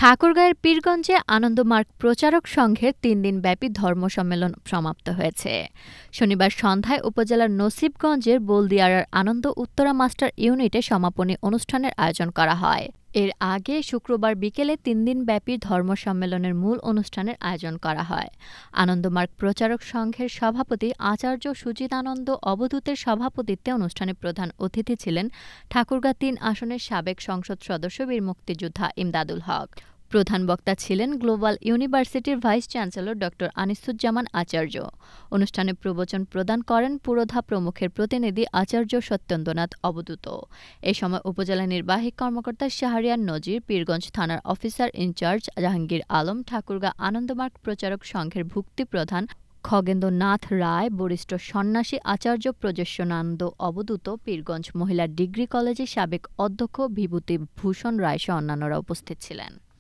ঠাকুরগাঁয়ের পীরগঞ্জে আনন্দমার্গ প্রচারক সংঘের ৩ দিনব্যাপী ধর্ম সম্মেলন সমাপ্ত হয়েছে। শনিবার সন্ধ্যায় উপজেলার নসিবগঞ্জের বলদিয়ারার আনন্দ উত্তরা মাস্টার ইউনিটে সমাপনী অনুষ্ঠানের আয়োজন করা হয়। এর আগে শুক্রবার বিকেলে ৩ দিনব্যাপী ধর্ম সম্মেলনের মূল অনুষ্ঠানের আয়োজন করা হয়। আনন্দমার্গ প্রচারক সংঘের সভাপতি আচার্য সুজিতানন্দ অবধূতের সভাপতিত্বে অনুষ্ঠানে প্রধান অতিথি ছিলেন ঠাকুরগাঁ ৩ আসনের সাবেক সংসদ সদস্য বীর মুক্তিযোদ্ধা ইমদাদুল হক। প্রধান বক্তা ছিলেন গ্লোবাল ইউনিভার্সিটির ভাইস চ্যান্সেলর ড আনিসুজ্জামান আচার্য। অনুষ্ঠানে প্রবচন প্রদান করেন পুরোধা প্রমুখের প্রতিনিধি আচার্য সত্যেন্দ্রনাথ অবধূত। এ সময় উপজেলা নির্বাহী কর্মকর্তা শাহরিয়ার নজির, পীরগঞ্জ থানার অফিসার ইনচার্জ জাহাঙ্গীর আলম, ঠাকুরগাঁ আনন্দমার্গ প্রচারক সংঘের ভুক্তি প্রধান খগেন্দ্রনাথ রায়, বরিষ্ঠ সন্ন্যাসী আচার্য প্রজেশ্বনানন্দ অবধূত, পীরগঞ্জ মহিলা ডিগ্রি কলেজের সাবেক অধ্যক্ষ বিভূতি ভূষণ রায় সহ অন্যান্যরা উপস্থিত ছিলেন।